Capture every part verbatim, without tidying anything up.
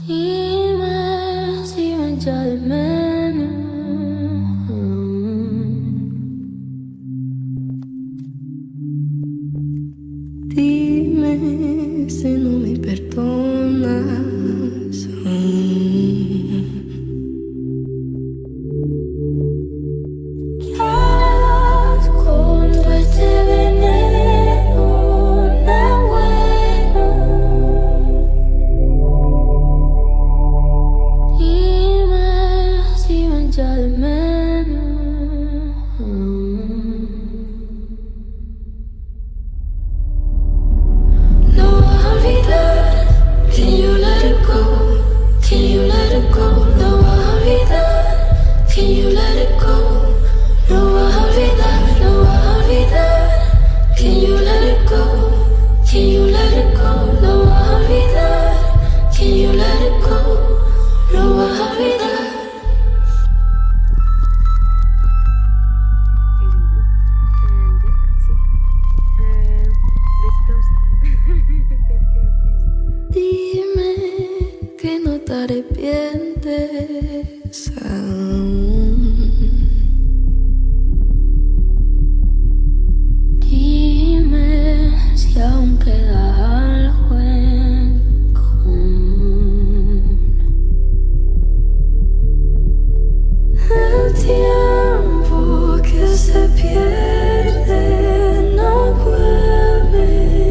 Dime si me echa de menos. Dime si no me perdonas. ¿Qué harás con todo este veneno? No bueno. Dime si me echa de menos. No vas a olvidar. Can you let it go? Can you let it go? No vas a olvidar. Can you let it go? No vas a olvidar, no vas a olvidar. Can you let it go? Can you let it go? No vas a olvidar. Can you let it go? No vas a olvidar. Dime que no te arrepientes aún. Dime si aún queda algo en común. El tiempo que se pierde no vuelve.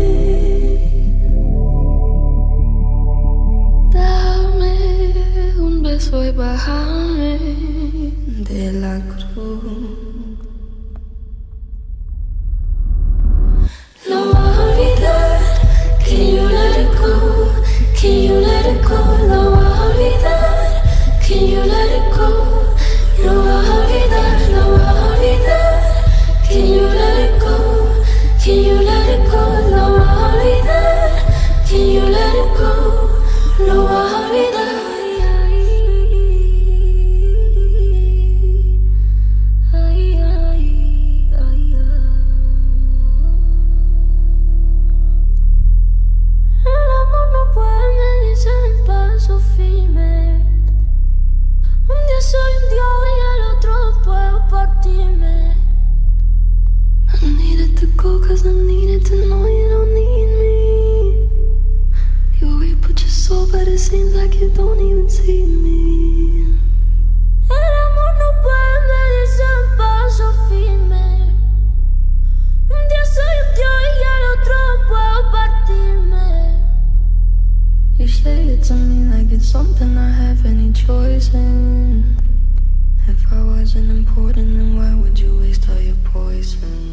Dame un beso y bájame de la cruz. No vas a olvidar. Can you let it go? Can you let it go? No vas a olvidar. Can you let it go? No vas a olvidar, no vas a olvidar. Can you let it go? Can you let it go? No vas a olvidar. Can you let it go? No vas a olvidar. Ay, ay, ay, ay, ay. El amor no puede medirse en paso firme. Un día soy un dios y el otro puedo partirme. I needed to go cause I needed to know you don't need me. You put your soul but it seems like you don't even see me. El amor no puede medirse en paso firme. Un día soy un dios y el otro puedo partirme. You say it to me like it's something I have any choice in. If I wasn't important, then why would you waste all your poison?